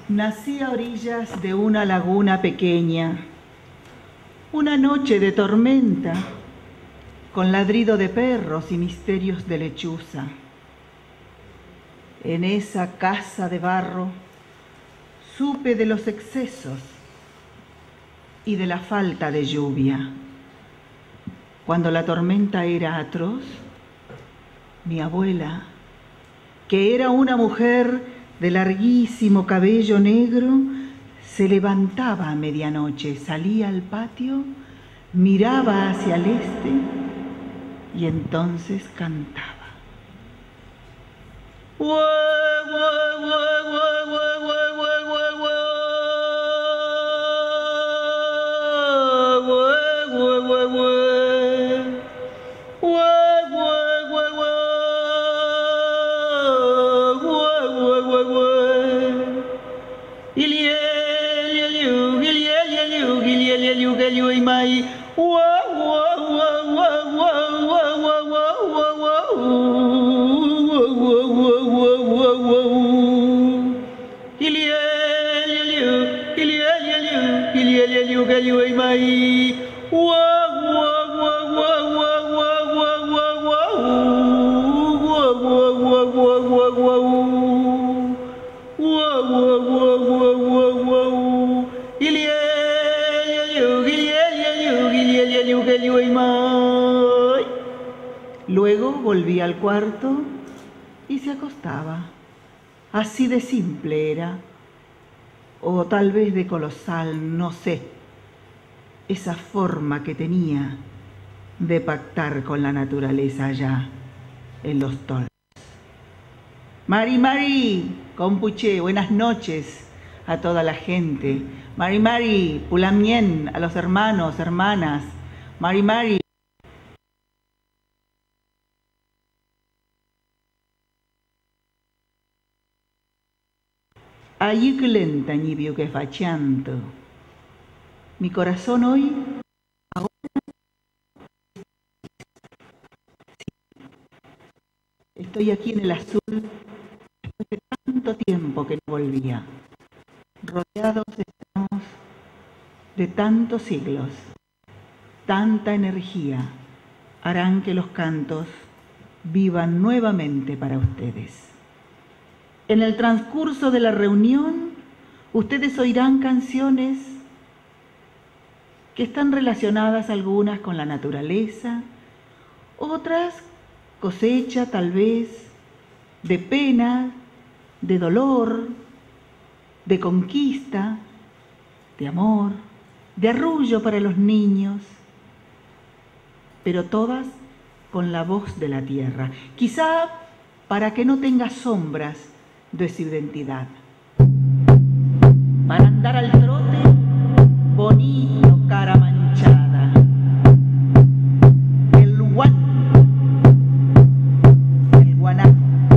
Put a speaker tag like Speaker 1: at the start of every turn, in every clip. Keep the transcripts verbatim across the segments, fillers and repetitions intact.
Speaker 1: Nací a orillas de una laguna pequeña, una noche de tormenta, con ladrido de perros y misterios de lechuza. En esa casa de barro supe de los excesos y de la falta de lluvia. Cuando la tormenta era atroz, mi abuela, que era una mujer de larguísimo cabello negro, se levantaba a medianoche, salía al patio, miraba hacia el este y entonces cantaba. Luego volvía al cuarto y se acostaba. Así de simple era, o tal vez de colosal, no sé, esa forma que tenía de pactar con la naturaleza allá en los toldos. Mari Mari, compuche, buenas noches a toda la gente. Mari Mari, pulamien, a los hermanos, hermanas. Mari Mari. Allí que lenta ni vio que facianto. Mi corazón hoy, ahora, sí. Estoy aquí en el azul después de tanto tiempo que no volvía. Rodeados estamos de tantos siglos, tanta energía harán que los cantos vivan nuevamente para ustedes. En el transcurso de la reunión, ustedes oirán canciones que están relacionadas algunas con la naturaleza, otras cosecha tal vez de pena, de dolor, de conquista, de amor, de arrullo para los niños, pero todas con la voz de la tierra, quizá para que no tenga sombras de su identidad. Para andar al trote, bonito, cara manchada. El guan, el guanaco.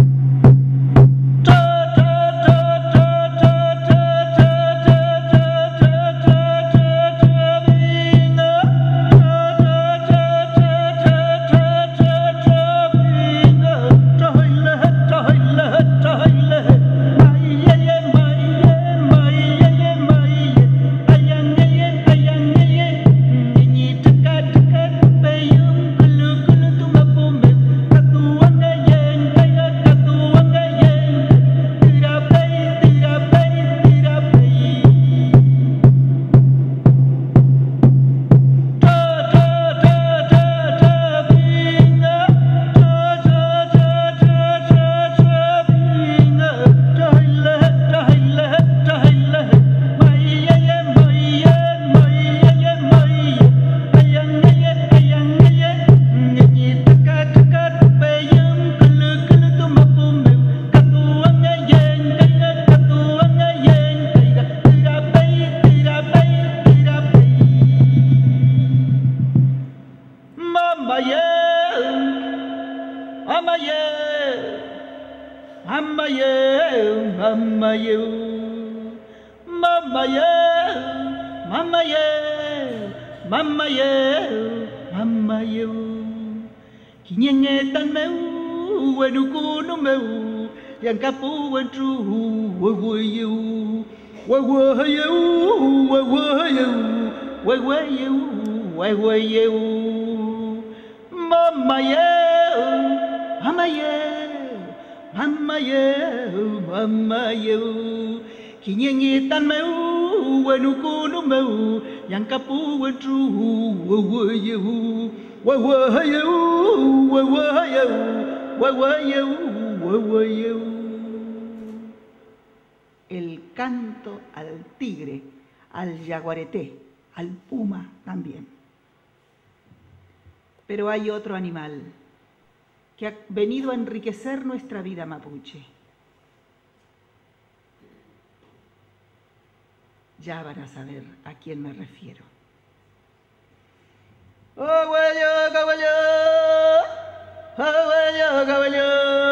Speaker 1: Kinyengetan meu, enukuno meu, yang kapu entru, woi woi you. Guaguayeu, guaguayeu, guaguayeu, guaguayeu. Mamayeu, mamayeu, mamayeu, mamayeu. Kinyengitan meu, wenukunu meu, yang kapu wentru, guaguayeu, guaguayeu, guaguayeu, guaguayeu, guaguayeu. El canto al tigre, al yaguareté, al puma también. Pero hay otro animal que ha venido a enriquecer nuestra vida mapuche. Ya van a saber a quién me refiero. Abuelo, caballo, abuelo, caballo,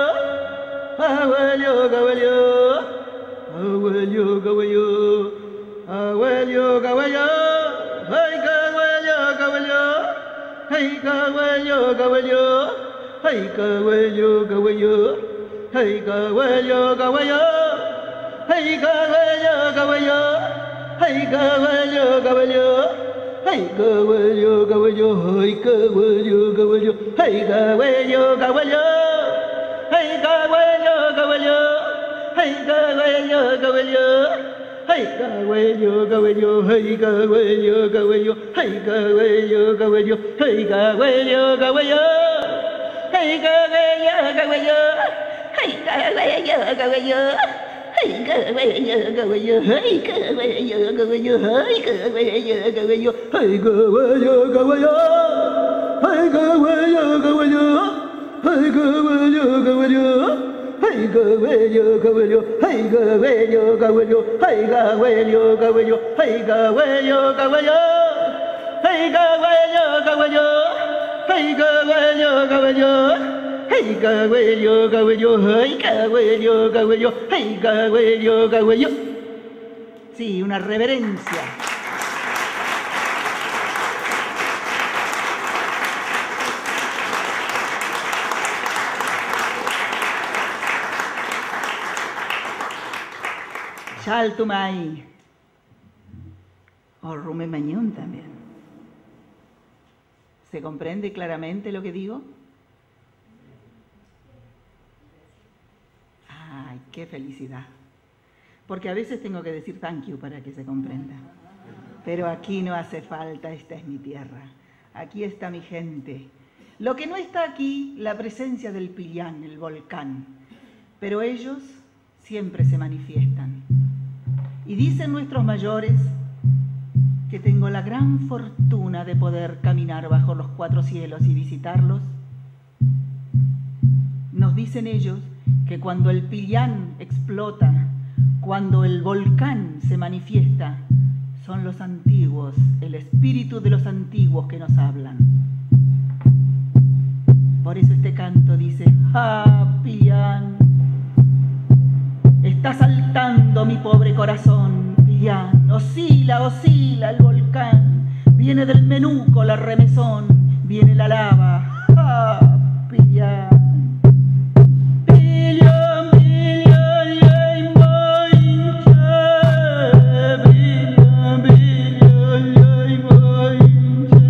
Speaker 1: abuelo, caballo. Abuelo, caballo, abuelo, caballo, ay, caballo, caballo, ay, caballo, caballo, ay, caballo, caballo, ay, caballo, caballo, ay, caballo, caballo, ay, caballo, caballo, ay, caballo, caballo, ay, caballo, caballo, ay, caballo, caballo, ay, caballo, caballo. Hey caballo, caballo, hey caballo, caballo, hey caballo, caballo, hey caballo, caballo, hey caballo, caballo, hey caballo, caballo, hey caballo, caballo, hey caballo, caballo, hey caballo, caballo, hey caballo, caballo, hey caballo, caballo, hey caballo, caballo, hey caballo, caballo. Hey caballo, caballo, hey caballo, caballo, hey caballo, caballo, hey caballo, caballo, hey caballo, caballo, hey caballo, caballo, hey caballo, caballo, hey caballo, caballo, hey caballo, caballo. Sí, una reverencia. Chaltumay, o Rume Mañón también. ¿Se comprende claramente lo que digo? ¡Ay, qué felicidad! Porque a veces tengo que decir thank you para que se comprenda. Pero aquí no hace falta, esta es mi tierra. Aquí está mi gente. Lo que no está aquí, la presencia del Pillán, el volcán. Pero ellos siempre se manifiestan. Y dicen nuestros mayores que tengo la gran fortuna de poder caminar bajo los cuatro cielos y visitarlos. Nos dicen ellos que cuando el Pillán explota, cuando el volcán se manifiesta, son los antiguos, el espíritu de los antiguos que nos hablan. Por eso este canto dice, ¡ah, Pillán! Está saltando mi pobre corazón, Pillán, oscila, oscila el volcán, viene del Menuco la remesón, viene la lava, ¡ah, Pillán! Pillán, Pillán, yay, moinche, Pillán, Pillán, yay, moinche,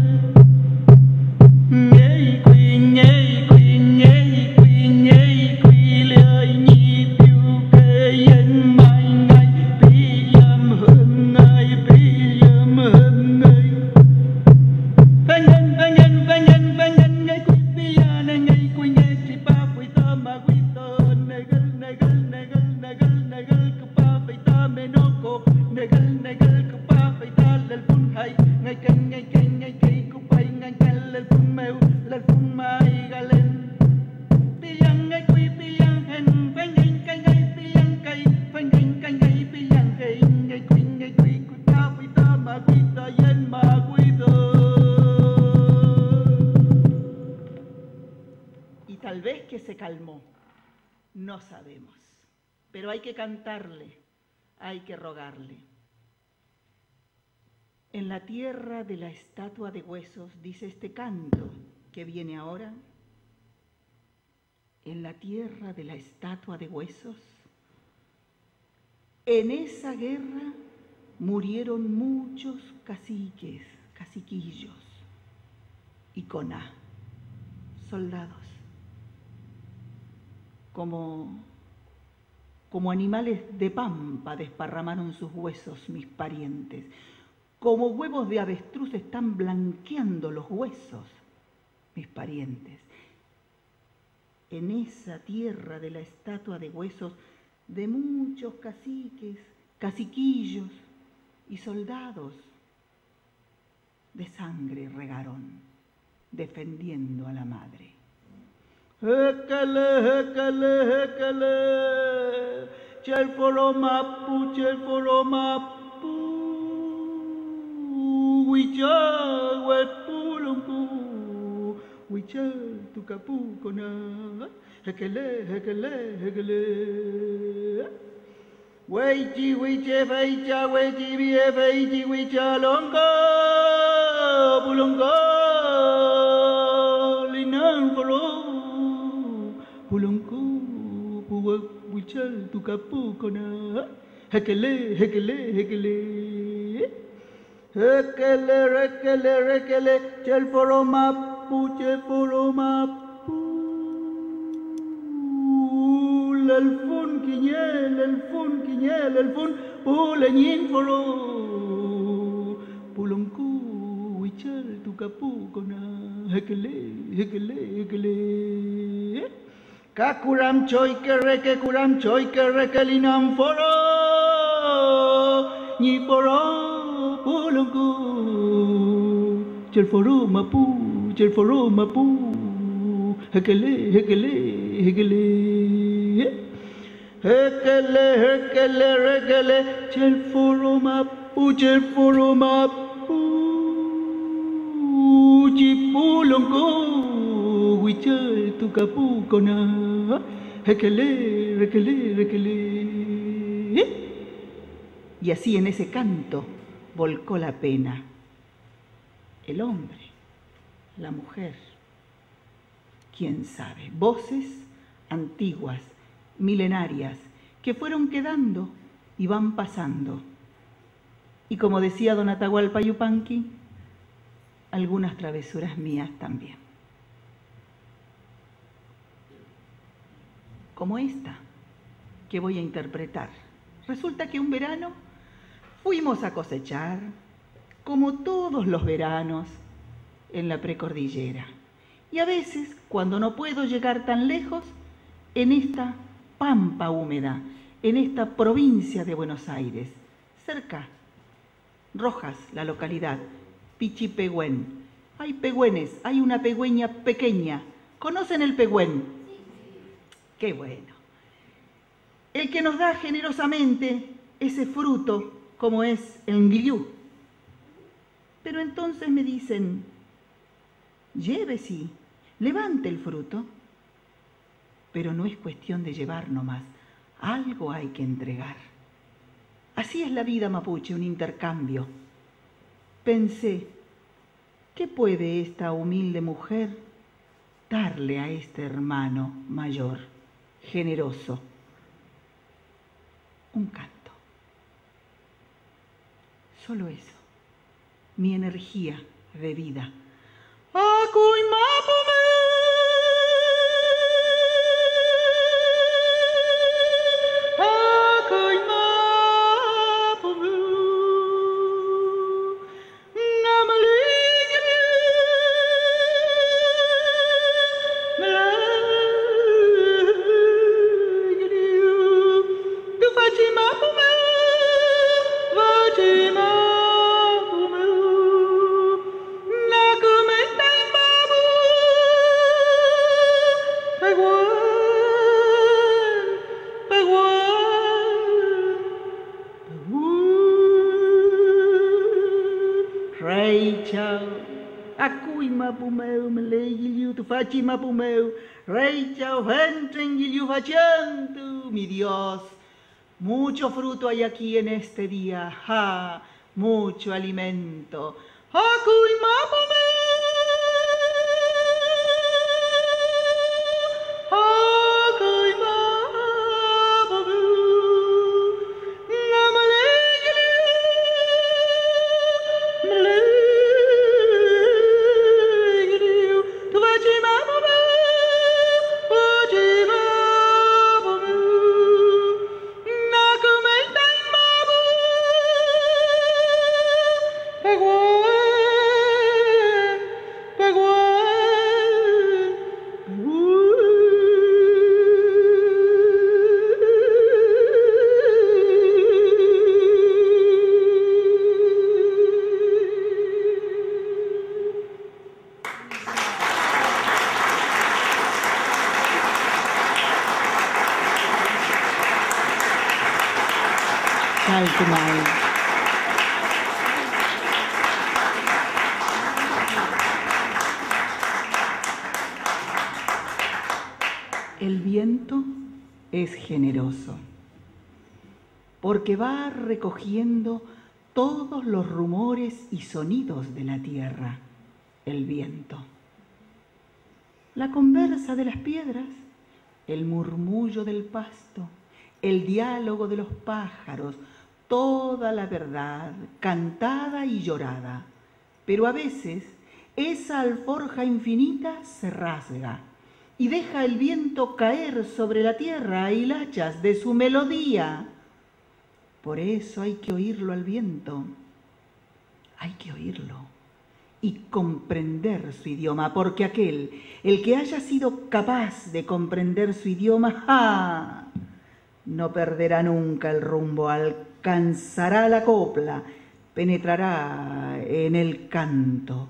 Speaker 1: yay, queen, yay, queen, yay, queen, yay, queen, yay, ñi, piu, que, yen, mai, ngay, Pillán, hân, ngay, Pillán, hân, ngay. Vengan, vengan, vengan, vengan, ngay, queen, Pillán, ngay, queen, yay, chipa, fuita, ma, fuita, negal, negal, negal, negal, negal, kupa, fuita, menoko, negal, negal, kupa, fuita, lel pun hay, ngay, ken, ngay, ken, ngay, ken, kupay, ngay, ken, lel pun meu, lel pun mai, galen. Pillán, ngay, queen, Pillán, hen, vengan, ngay, ngay, Pillán, kay, vengan, ngay, ngay, Pillán, hey, ngay, queen, ngay, queen, kupa, fuita, ma, fuita, yen, ma, fuita. Y tal vez que se calmó, no sabemos, pero hay que cantarle, hay que rogarle. En la tierra de la estatua de huesos, dice este canto que viene ahora, en la tierra de la estatua de huesos, En esa guerra murieron muchos caciques, caciquillos y con A, soldados. Como, como animales de pampa desparramaron sus huesos mis parientes. Como huevos de avestruz están blanqueando los huesos mis parientes. En esa tierra de la estatua de huesos de muchos caciques, caciquillos y soldados de sangre regaron, defendiendo a la madre. Hécale, hécale, hécale, chelforomapu, chelforomapu, huichal, huepuluncu, huichal, tucapucona, hécale, hécale, hécale. Huichi, huiche, feicha, huichi, vie, feichi, huicha, longa, pulonga, linan, foro, pulonco, puwa, huichal, tucapucona, hécale, hécale, hécale. Hécale, récale, récale, chelforomapu, chelforomapu. El fun quiñel, el fun quiñel, el fun puleñín foro. Puloncu, huichal, tucapucona, hécale, hécale, hécale. Kakuram choy que reque, kuram choy que reque, linam foro. Ni foro, puloncu, chel foro mapu, chel foro mapu. Hécale, hécale, hécale. Hécale, hécale, récale, chelforomapu, chelforomapu, chipulonco, huichal, tucapucona, hécale, récale, récale. Y así en ese canto volcó la pena. El hombre, la mujer, quién sabe, voces antiguas, milenarias, que fueron quedando y van pasando. Y como decía don Atahualpa Yupanqui, algunas travesuras mías también. Como esta que voy a interpretar. Resulta que un verano fuimos a cosechar, como todos los veranos, en la precordillera. Y a veces, cuando no puedo llegar tan lejos, en esta pampa húmeda, en esta provincia de Buenos Aires, cerca, Rojas, la localidad, Pichipehuen. Hay pehüenes, hay una pehüeña pequeña. ¿Conocen el pehuen? Qué bueno. El que nos da generosamente ese fruto, como es el nguillú. Pero entonces me dicen, lleve sí, levante el fruto. Pero no es cuestión de llevar nomás, algo hay que entregar. Así es la vida mapuche, un intercambio. Pensé, ¿qué puede esta humilde mujer darle a este hermano mayor, generoso? Un canto. Solo eso, mi energía de vida. Fachi mapumeu, rey chao, entren y mi Dios, mucho fruto hay aquí en este día, ja, mucho alimento. Hakuy mapumeu, hakuy mapumeu, Chaltumay. El viento es generoso, porque va recogiendo todos los rumores y sonidos de la tierra, el viento. La conversa de las piedras, el murmullo del pasto, el diálogo de los pájaros, toda la verdad, cantada y llorada. Pero a veces esa alforja infinita se rasga y deja el viento caer sobre la tierra hilachas de su melodía. Por eso hay que oírlo al viento, hay que oírlo y comprender su idioma, porque aquel, el que haya sido capaz de comprender su idioma, ¡ja!, no perderá nunca el rumbo, alcanzará la copla, penetrará en el canto.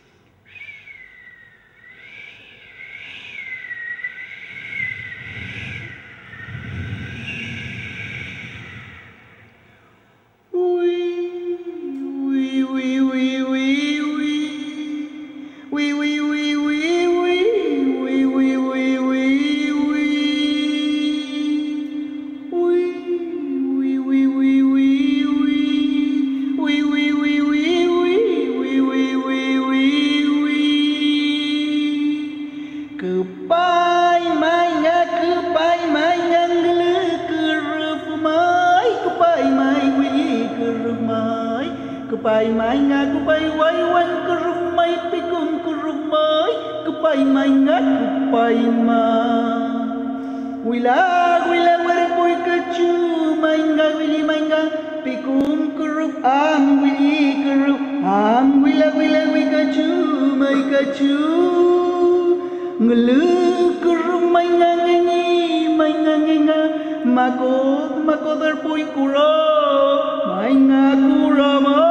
Speaker 1: Kupai mai nga kupai wai wan kuruf mai pikum kuruf mai kupai mai nga kupai mai wila wila werpoi kacu mai nga wili mai nga pikum kuruf am wili kuruf am wila wila wi kacu mai kacu ngelu kuruf mai nga ngi mai nga nga makot makodar poi kuro mai nga kuro mai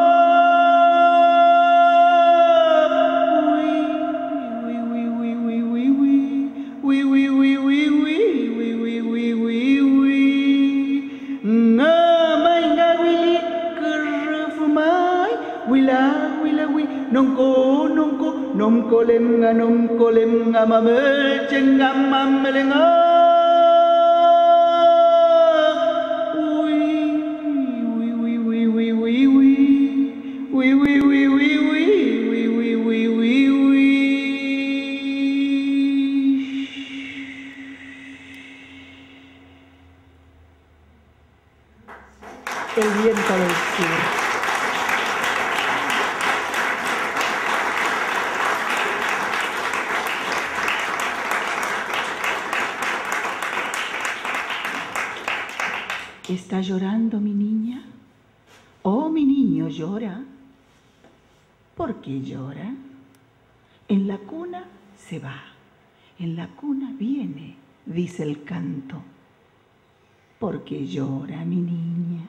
Speaker 1: nongko nongko nomko lem nga nomko lem nga mamel cengam mamelenga ui ui ui ui ui ui ui ui ui ui ui ui ui ui ui ui. El viento del sur. ¿Está llorando mi niña? ¿Oh, mi niño llora? ¿Por qué llora? En la cuna se va, en la cuna viene, dice el canto. ¿Por qué llora mi niña?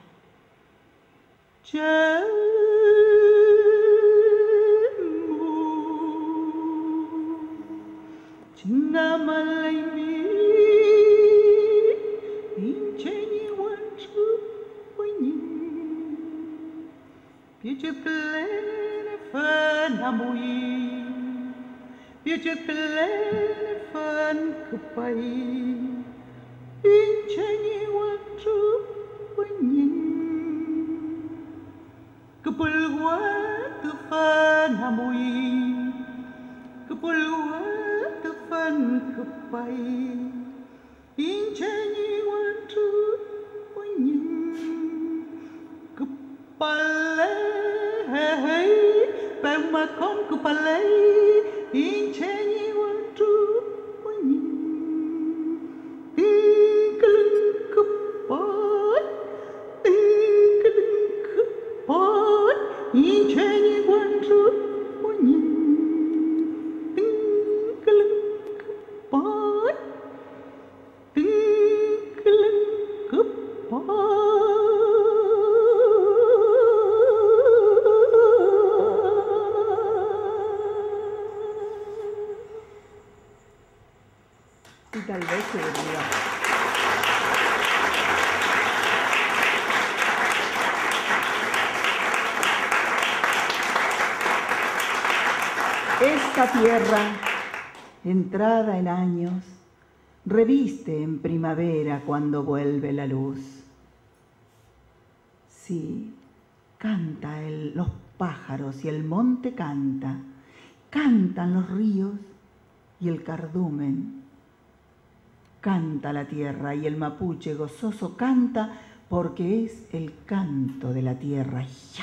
Speaker 1: Piece plene fan amui, piece plene fan kupai, inceni waktu penyin, kepulwa tu fan amui, kepulwa tu fan kupai, inceni waktu penyin, kepala hey, pema kom kupalai, inceni waktu penyin, tinggalin kepat, tinggalin kepat, inceni waktu penyin, tinggalin kepat, tinggalin kepat. Y tal vez se debería. Esta tierra, entrada en años, reviste en primavera cuando vuelve la luz. Sí, canta el, los pájaros y el monte canta, cantan los ríos y el cardumen. Canta la tierra y el mapuche gozoso canta porque es el canto de la tierra. Ya.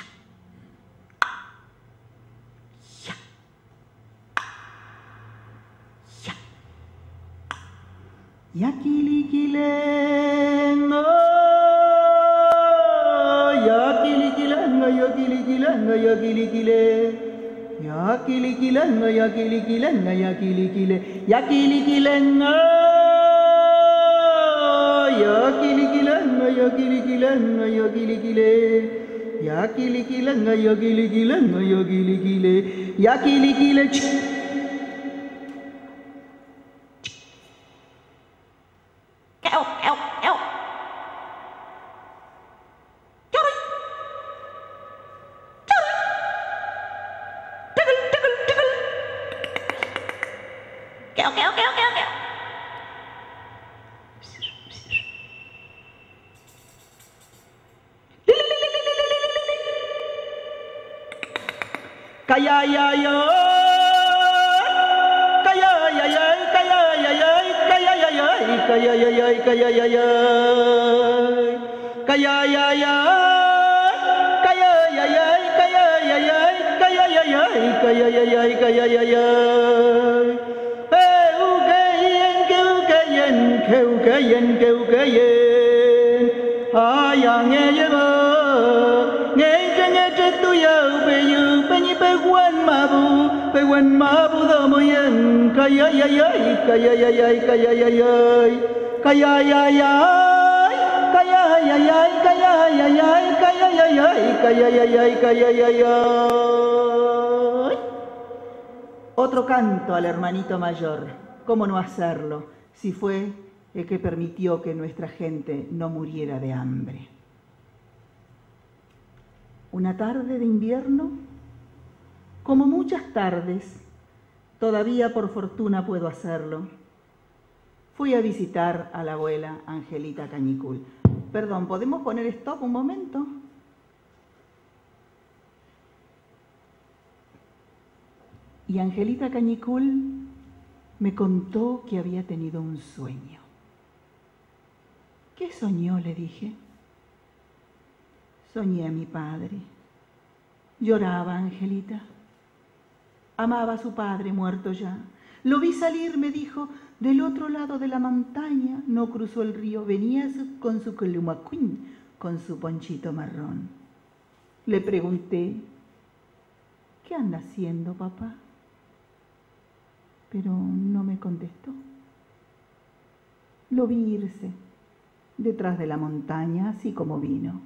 Speaker 1: Ya. Ya. Yakilikilengo, yakilikilengo, yakilikilengo, yakilikile. Yakilikilengo, yakilikilengo, yakilikile. Yakilikilengo. Yakilikilanga, yakilikilanga, yakilikile. Yakilikilanga, yakilikilanga, yakilikile. Yakilikile. Keo, keo, keo. Chori. Chori. Tiggle, tiggle, tiggle. Keo, keo, keo, keo, keo. Kaya ya ya kaya ya ya kaya ya ya kaya ya ya kaya ya ya kaya ya ya kaya ya ya kaya ya ya kaya ya ya kaya ya ya kaya ya ya kaya ya ya hey ukayen ke ukayen ke ukayen ke ukayen ayang ye ba nghe nghe tu ya be yu Peguan mabu, peguan mabu damoyen, kaya ya ya, kaya ya ya, kaya ya ya, kaya ya ya, kaya ya ya, kaya ya ya, kaya ya ya, kaya ya ya, kaya ya ya. Otro canto al hermanito mayor, ¿cómo no hacerlo si fue el que permitió que nuestra gente no muriera de hambre? Una tarde de invierno, como muchas tardes, todavía por fortuna puedo hacerlo, fui a visitar a la abuela Angelita Cañicul. Perdón, ¿podemos poner stop un momento? Y Angelita Cañicul me contó que había tenido un sueño. ¿Qué soñó?, le dije. Soñé a mi padre. Lloraba Angelita. Amaba a su padre muerto ya. Lo vi salir, me dijo, del otro lado de la montaña. No cruzó el río, venía con su columacuín, con su ponchito marrón. Le pregunté, ¿qué anda haciendo, papá? Pero no me contestó. Lo vi irse detrás de la montaña, así como vino.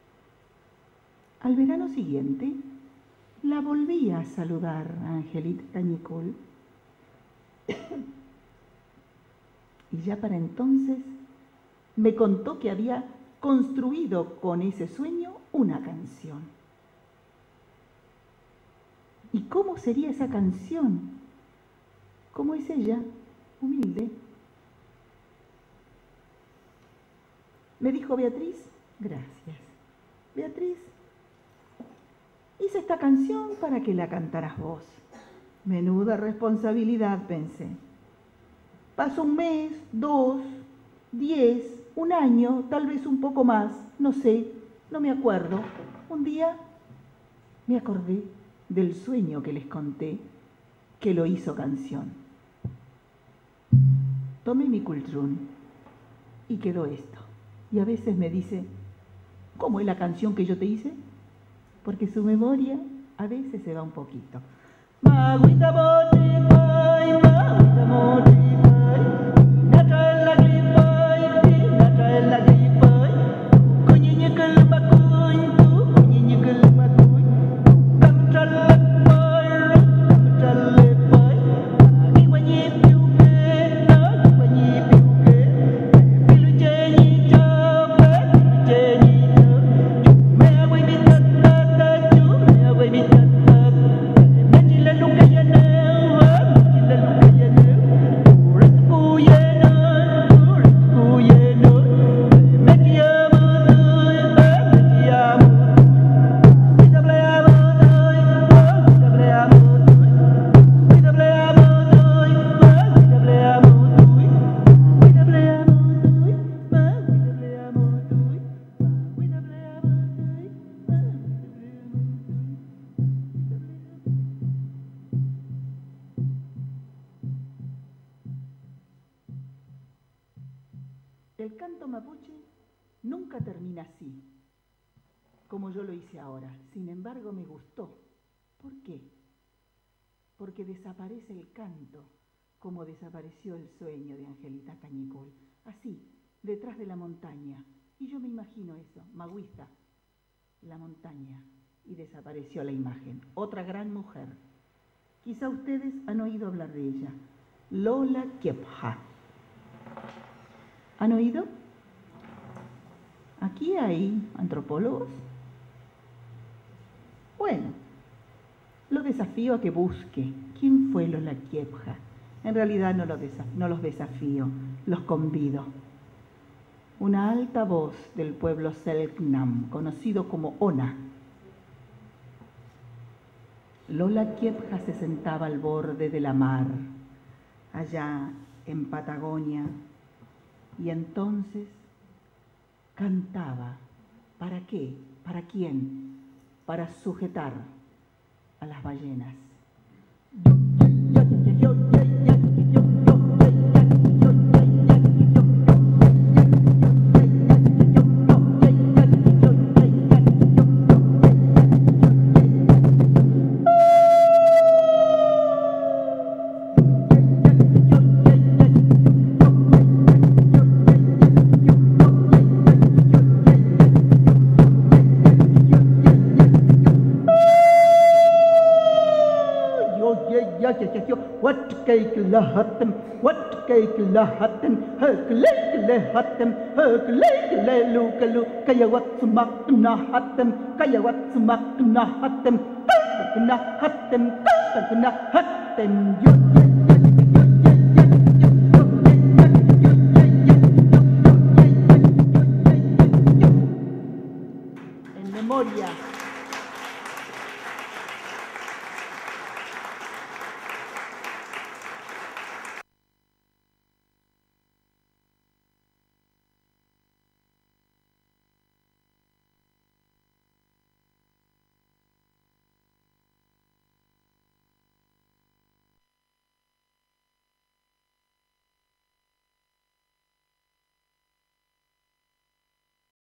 Speaker 1: Al verano siguiente, la volví a saludar a Angelita Cañicul. Y ya para entonces me contó que había construido con ese sueño una canción. ¿Y cómo sería esa canción? ¿Cómo es ella? Humilde. Me dijo Beatriz, gracias. Beatriz, hice esta canción para que la cantaras vos. Menuda responsabilidad, pensé. Pasó un mes, dos, diez, un año, tal vez un poco más, no sé, no me acuerdo. Un día me acordé del sueño que les conté, que lo hizo canción. Tomé mi cultrún y quedó esto. Y a veces me dice, ¿cómo es la canción que yo te hice? Porque su memoria a veces se va un poquito. Magüita bote pai, magüita bote pai, nata la gripai, nata la gripai, kunynya kelmakuy, kunynya kelmakuy, kamtal pai, kamtal pai, agi wanyi piuke, agi wanyi piuke, pilu jenyi chape, jenyi chape, me away bitat tata, me away bitat tata. Lalu kaya na El canto mapuche nunca termina así, como yo lo hice ahora. Sin embargo, me gustó. ¿Por qué? Porque desaparece el canto, como desapareció el sueño de Angelita Cañicol. Así, detrás de la montaña. Y yo me imagino eso, Maguista, la montaña, y desapareció la imagen. Otra gran mujer. Quizá ustedes han oído hablar de ella, Lola Kiepja. ¿Han oído? Aquí hay antropólogos. Bueno, lo desafío a que busque quién fue Lola Kiepja. En realidad no, lo desaf no los desafío, los convido. Una alta voz del pueblo Selknam, conocido como Ona. Lola Kiepja se sentaba al borde de la mar, allá en Patagonia, y entonces cantaba. ¿Para qué? ¿Para quién? Para sujetar a las ballenas. What cake lahatem, what cake lahatem, huk lake lahatem, huk lake lelukalu, kaya wat sumak nahatem, kaya wat sumak nahatem, tak nahatem, tak nahatem, yo. En memoria